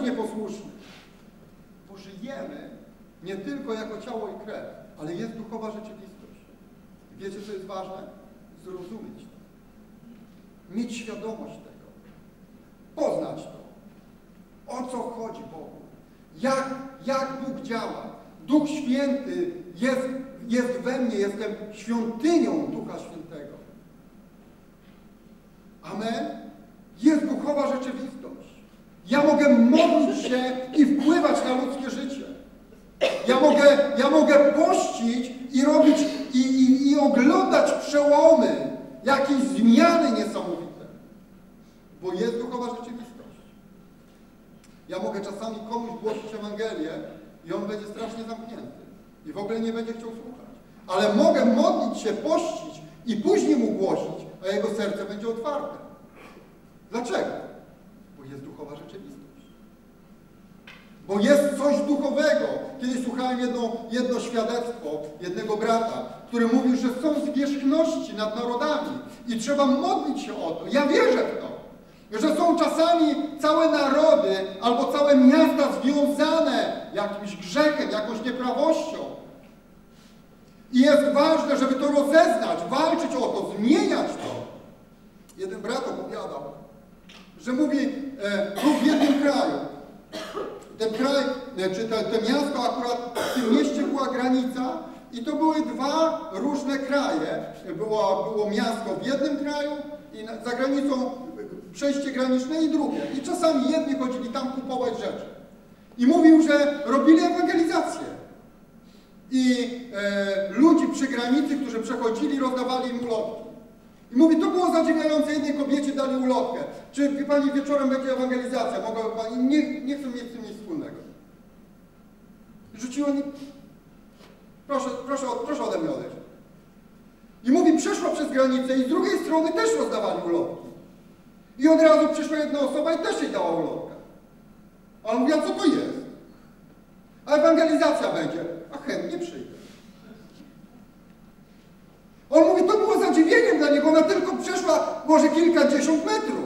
być nieposłuszny. Bo żyjemy nie tylko jako ciało i krew, ale jest duchowa rzeczywistość. I wiecie, co jest ważne? Zrozumieć to. Mieć świadomość tego. Poznać to. O co chodzi Bogu? Jak Bóg działa? Duch Święty jest we mnie, jestem świątynią Ducha Świętego. Amen? Jest duchowa rzeczywistość. Ja mogę modlić się i wpływać na ludzkie życie. Ja mogę pościć i robić i oglądać przełomy, jakieś zmiany niesamowite. Bo jest duchowa rzeczywistość. Ja mogę czasami komuś głosić Ewangelię i on będzie strasznie zamknięty. I w ogóle nie będzie chciał słuchać. Ale mogę modlić się, pościć i później mu głosić, a jego serce będzie otwarte. Dlaczego? Bo jest duchowa rzeczywistość. Bo jest coś duchowego. Kiedyś słuchałem jedno świadectwo jednego brata, który mówił, że są zwierzchności nad narodami i trzeba modlić się o to. Ja wierzę w to. Że są czasami całe narody albo całe miasta związane jakimś grzechem, jakąś nieprawością. I jest ważne, żeby to rozeznać, walczyć o to, zmieniać to. Jeden brat opowiadał, że mówi, był w jednym kraju. Ten kraj, czy to miasto, akurat w tym mieście była granica i to były dwa różne kraje. Było miasto w jednym kraju i za granicą przejście graniczne i drugie. I czasami jedni chodzili tam kupować rzeczy. I mówił, że robili ewangelizację. I ludzi przy granicy, którzy przechodzili, rozdawali im ulotki. I mówi, to było zadziwiające, jednej kobiecie dali ulotkę. Czy wie pani, wieczorem będzie ewangelizacja? Mogłaby pani? Nie chcę mieć z tym nic wspólnego. Rzuciło mi, proszę ode mnie odejść. I mówi, przeszła przez granicę i z drugiej strony też rozdawali ulotki. I od razu przyszła jedna osoba i też jej dała ulotkę. A on mówi, a co to jest? A ewangelizacja będzie. A chętnie przyjdę. On mówi, to było zadziwieniem dla niego, ona tylko przeszła może kilkadziesiąt metrów.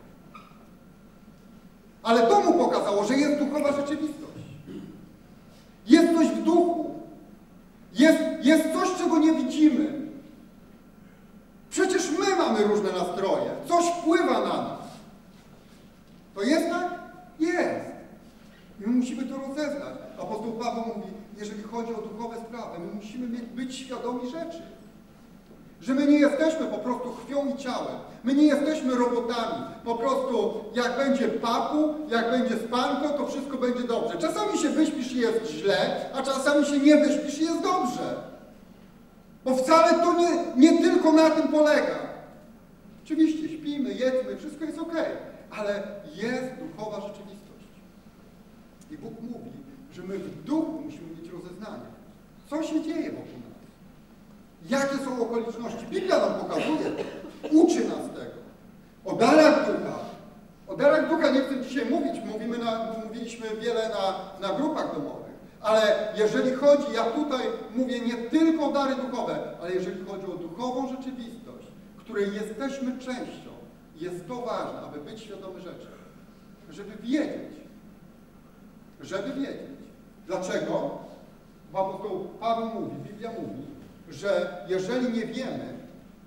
Ale to mu pokazało, że jest duchowa rzeczywistość. Jest coś w duchu. Jest coś, czego nie widzimy. Przecież my mamy różne nastroje. Coś wpływa na nas. To jest tak? Jest. I my musimy to rozeznać. Apostoł Paweł mówi, jeżeli chodzi o duchowe sprawy, my musimy być świadomi rzeczy. Że my nie jesteśmy po prostu krwią i ciałem. My nie jesteśmy robotami. Po prostu jak będzie papu, jak będzie spanko, to wszystko będzie dobrze. Czasami się wyśpisz i jest źle, a czasami się nie wyśpisz i jest dobrze. Bo wcale to nie tylko na tym polega. Oczywiście śpimy, jedzmy, wszystko jest okej, ale jest duchowa rzeczywistość. I Bóg mówi, że my w duchu musimy mieć rozeznanie. Co się dzieje wokół nas? Jakie są okoliczności? Biblia nam pokazuje, uczy nas tego. O darach ducha. O darach ducha nie chcę dzisiaj mówić. Mówiliśmy wiele na grupach domowych. Ale jeżeli chodzi, ja tutaj mówię nie tylko o dary duchowe, ale jeżeli chodzi o duchową rzeczywistość, której jesteśmy częścią, jest to ważne, aby być świadomy rzeczy. Żeby wiedzieć. Żeby wiedzieć. Dlaczego? Bo apostoł Paweł mówi, Biblia mówi, że jeżeli nie wiemy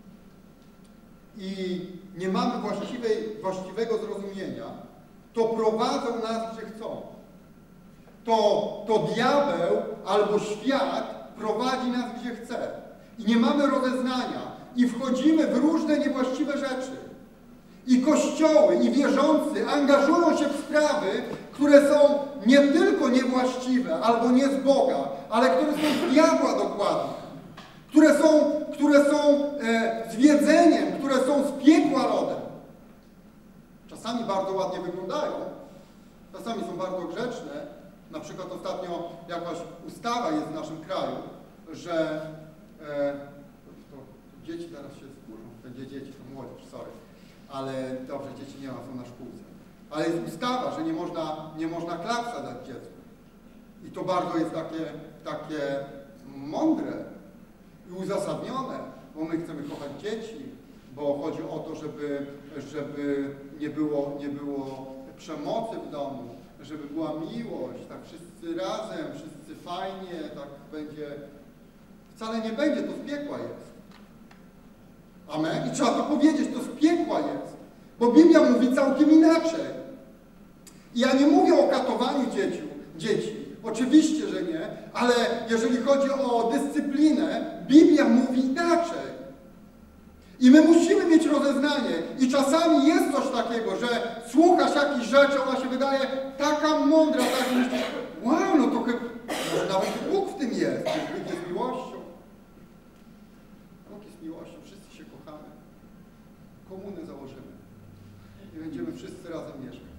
i nie mamy właściwego zrozumienia, to prowadzą nas, gdzie chcą. To diabeł albo świat prowadzi nas, gdzie chce. I nie mamy rozeznania. I wchodzimy w różne niewłaściwe rzeczy. I kościoły, i wierzący angażują się w sprawy, które są nie tylko niewłaściwe albo nie z Boga, ale które są z diabła dokładnie. Które są zwiedzeniem, które są z piekła rodem. Czasami bardzo ładnie wyglądają, czasami są bardzo grzeczne. Na przykład ostatnio jakaś ustawa jest w naszym kraju, że to dzieci teraz się skurzą, będzie dzieci, to młodzież, sorry. Ale dobrze, dzieci nie ma, są na szkółce. Ale jest ustawa, że nie można klapsa dać dziecku. I to bardzo jest takie mądre i uzasadnione, bo my chcemy kochać dzieci, bo chodzi o to, żeby nie było przemocy w domu, żeby była miłość, tak wszyscy razem, wszyscy fajnie, tak będzie. Wcale nie będzie, to z piekła jest. Amen? I trzeba to powiedzieć, to z piekła jest. Bo Biblia mówi całkiem inaczej. I ja nie mówię o katowaniu dzieci. Oczywiście, że nie, ale jeżeli chodzi o dyscyplinę, Biblia mówi inaczej. I my musimy mieć rozeznanie. I czasami jest coś takiego, że słuchasz jakichś rzeczy, ona się wydaje taka mądra, tak myślisz, wow, no to chyba, może nawet Bóg w tym jest. Bóg jest miłością. Bóg jest miłością, wszyscy się kochamy. Komunę założymy. I będziemy wszyscy razem mieszkać.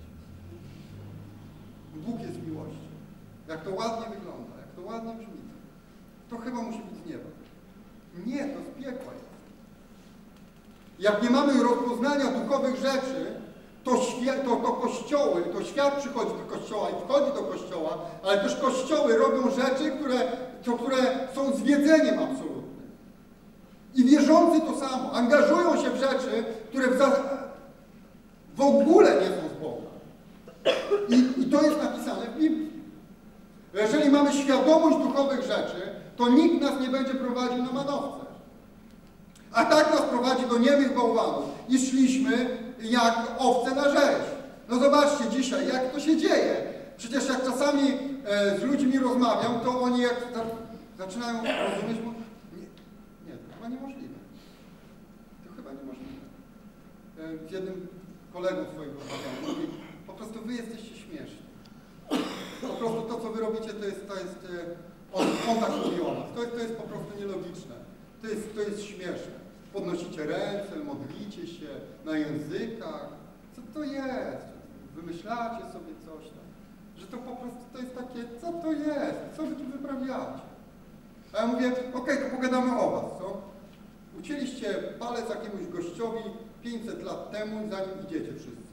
Bóg jest miłością. Jak to ładnie wygląda, jak to ładnie brzmi, to chyba musi być z nieba. Nie, to z piekła jest. Jak nie mamy rozpoznania duchowych rzeczy, to kościoły, to świat przychodzi do kościoła i wchodzi do kościoła, ale też kościoły robią rzeczy, które są zwiedzeniem absolutnym. I wierzący to samo. Angażują się w rzeczy, które w ogóle nie są z Boga. I to jest napisane w Biblii. Jeżeli mamy świadomość duchowych rzeczy, to nikt nas nie będzie prowadził na manowce. A tak nas prowadzi do niemych bałwanów. I szliśmy jak owce na rzeź. No zobaczcie dzisiaj, jak to się dzieje. Przecież jak czasami z ludźmi rozmawiam, to oni jak zaczynają rozumieć, nie, to chyba niemożliwe. To chyba niemożliwe. Z jednym kolegą swoim rozmawiam, mówi, po prostu wy jesteście śmieszni. Po prostu to, co wy robicie, on tak mówi o nas. To jest po prostu nielogiczne. To jest śmieszne. Podnosicie ręce, modlicie się na językach. Co to jest? Wymyślacie sobie coś tam. Że to po prostu to jest takie, co to jest? Co wy tu wyprawiacie? A ja mówię, okej, to pogadamy o was, co? Ucięliście palec jakiemuś gościowi 500 lat temu, zanim idziecie wszyscy.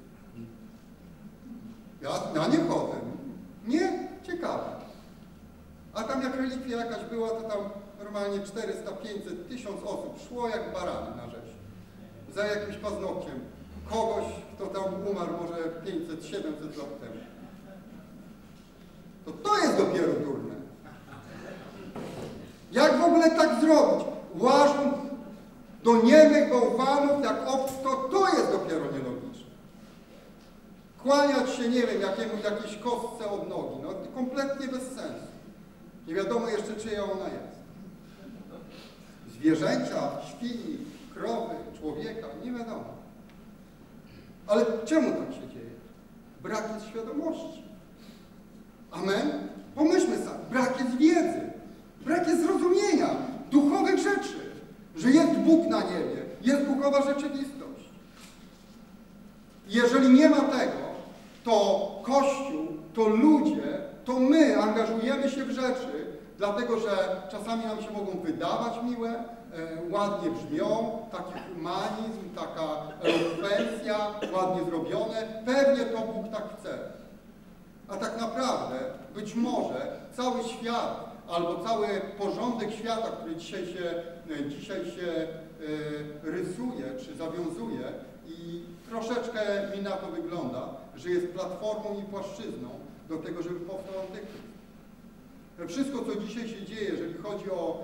Ja na nie chodzę. Nie? Ciekawe. A tam jak relikwia jakaś była, to tam normalnie 400, 500, 1000 osób szło jak barany na rzeź. Za jakimś paznokciem. Kogoś, kto tam umarł może 500, 700 lat temu. To jest dopiero durne. Jak w ogóle tak zrobić? Łażą do niemych bałwanów jak owce, to jest dopiero nielogiczne. Kłaniać się, nie wiem, jakiejś kostce od nogi. No kompletnie bez sensu. Nie wiadomo jeszcze, czyja ona jest. Zwierzęcia, świni, krowy, człowieka, nie wiadomo. Ale czemu tak się dzieje? Brak jest świadomości. Amen? Pomyślmy sami. Brak jest wiedzy. Brak jest zrozumienia duchowych rzeczy. Że jest Bóg na niebie. Jest duchowa rzeczywistość. Jeżeli nie ma tego, to Kościół, to ludzie, to my angażujemy się w rzeczy, dlatego że czasami nam się mogą wydawać miłe, ładnie brzmią, taki humanizm, taka elokwencja, ładnie zrobione. Pewnie to Bóg tak chce. A tak naprawdę, być może, cały świat, albo cały porządek świata, który dzisiaj się rysuje, czy zawiązuje i troszeczkę mi na to wygląda, że jest platformą i płaszczyzną do tego, żeby powstał Antychryst. Wszystko, co dzisiaj się dzieje, jeżeli chodzi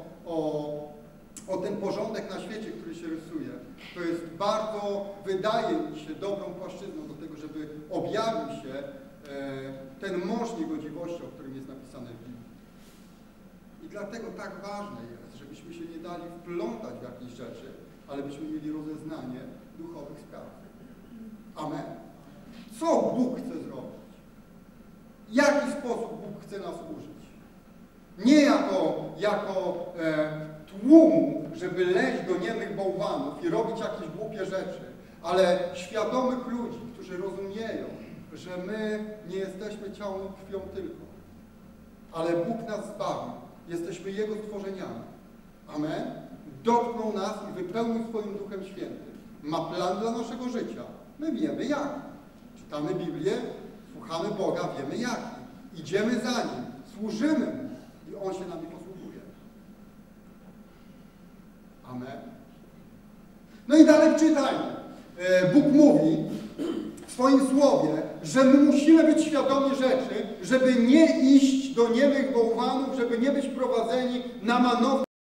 o ten porządek na świecie, który się rysuje, to jest bardzo, wydaje mi się, dobrą płaszczyzną do tego, żeby objawił się ten mąż niegodziwości, o którym jest napisane w Biblii. I dlatego tak ważne jest, żebyśmy się nie dali wplątać w jakieś rzeczy, ale byśmy mieli rozeznanie duchowych spraw. Amen. Co Bóg chce zrobić? W jaki sposób Bóg chce nas użyć? Nie jako tłumu, żeby leźć do niemych bałwanów i robić jakieś głupie rzeczy, ale świadomych ludzi, którzy rozumieją, że my nie jesteśmy ciałem i krwią tylko, ale Bóg nas zbawił. Jesteśmy Jego stworzeniami. Amen? Dotknął nas i wypełnił swoim Duchem Świętym. Ma plan dla naszego życia. My wiemy jaki. Czytamy Biblię, słuchamy Boga, wiemy jaki. Idziemy za Nim, służymy Mu i On się nami posługuje. Amen? No i dalej czytajmy. Bóg mówi w swoim słowie, że my musimy być świadomi rzeczy, żeby nie iść do niemych bałwanów, żeby nie być prowadzeni na manowce